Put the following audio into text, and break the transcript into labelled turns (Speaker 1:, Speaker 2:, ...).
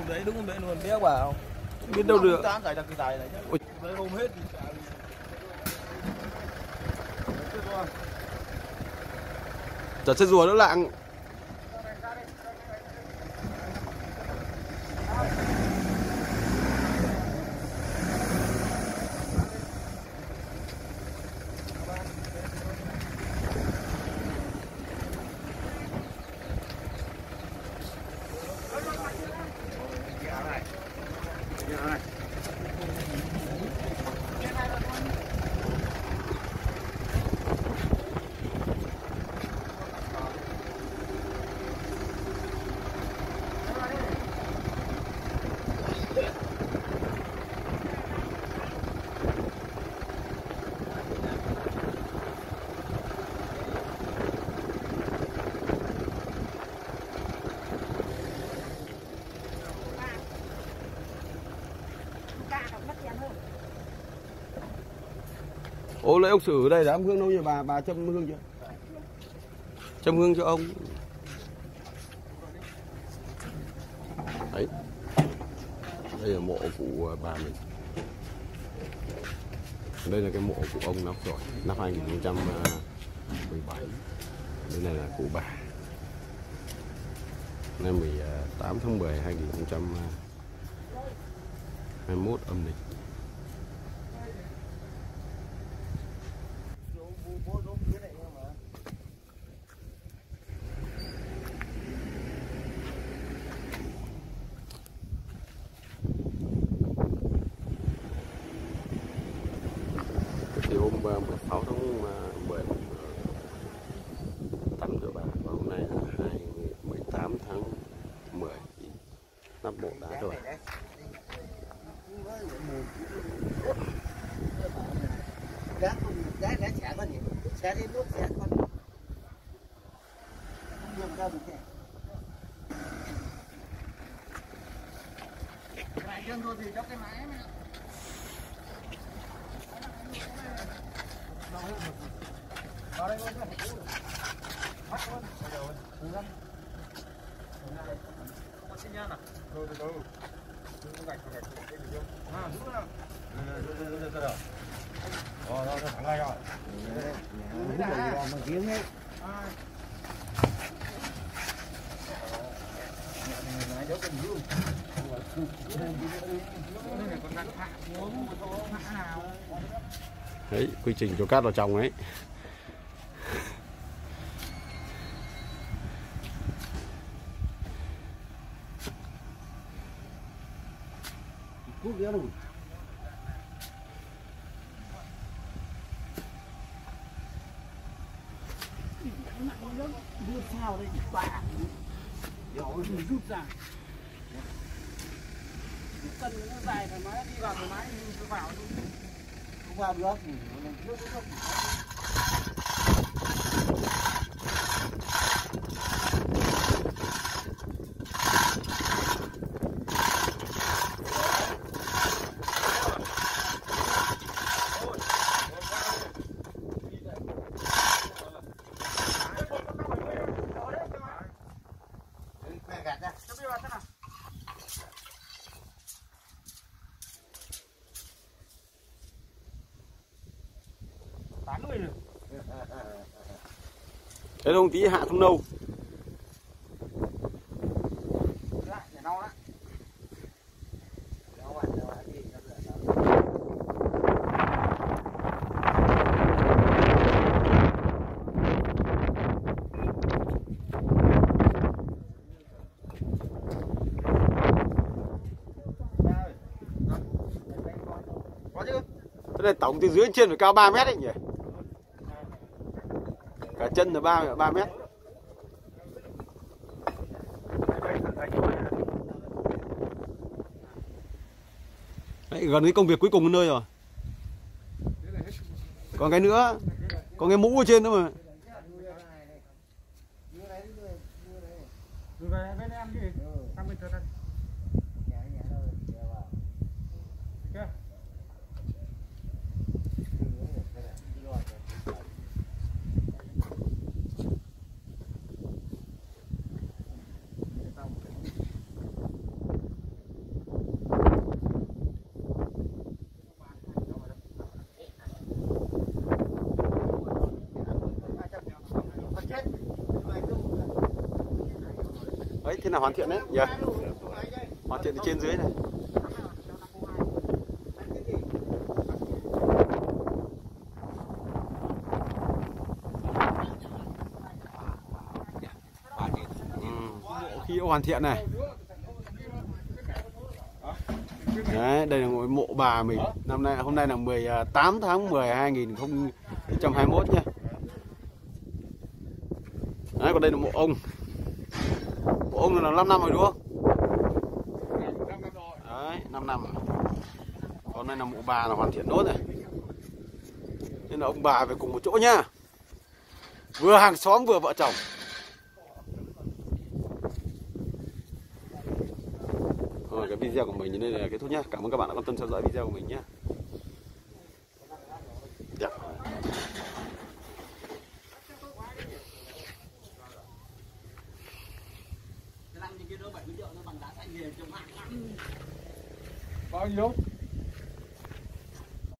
Speaker 1: đấy đúng đấy luôn đéo vào. Biết đâu được. Cái tài này chứ. Đấy hôm hết thì
Speaker 2: chả chết rùa nữa lạng. Ô lấy ông Sử ở đây đám hương đâu nhỉ bà châm hương chưa? Châm hương cho ông. Đấy. Đây là mộ của bà mình. Đây là cái mộ của ông năm rồi, năm 2017. Đây này là cụ bà. Ngày 18 tháng 10 2021 âm lịch. Thì hôm 16 tháng 10 tắm rửa bà, và hôm nay là 18 tháng 10 nắp mộ đá rồi.
Speaker 3: Đá xả con gì? Xả đến nước xả con. Không dùng đâu được kìa. Lại dân thôi thì trong cái máy mà. Vào đây luôn chứ. Bắt luôn. Từ lắm. Không có xin nhân à? Từ. Không gạch cái gì chưa? À, đúng rồi. Rồi. Rồi, thẳng ngay rồi. Đúng rồi, mà kiếm đấy.
Speaker 2: Đấy, quy trình cho cát vào trồng ấy.
Speaker 3: Cút nữa rồi. Đưa sao đây bà. Rồi rút ra. Cần nó dài thoải mái đi vào thoải mái đi vào đi. Không vào được. Nước không.
Speaker 2: Thế không tí hạ thông nâu. Thế này tổng từ dưới trên phải cao 3 mét đấy nhỉ? Cả chân là 3 mét. Đấy, gần cái công việc cuối cùng nơi rồi. Còn cái nữa, còn cái mũ ở trên nữa mà. Đấy, thế là hoàn thiện đấy nhỉ? Hoàn thiện từ trên dưới này. Khi hoàn thiện này. Đấy, đây là ngôi mộ bà mình. Hôm nay là 18 tháng 10 2021 nha. Đấy, còn đây là mộ ông. Mộ ông là 5 năm rồi đúng không? Đấy, 5 năm rồi. Còn đây là mộ bà là hoàn thiện nốt này. Nên là ông bà về cùng một chỗ nhá. Vừa hàng xóm vừa vợ chồng. Rồi, cái video của mình đến đây là kết thúc nhá. Cảm ơn các bạn đã quan tâm theo dõi video của mình nhé. Đẹp.
Speaker 3: Bao nhiêu?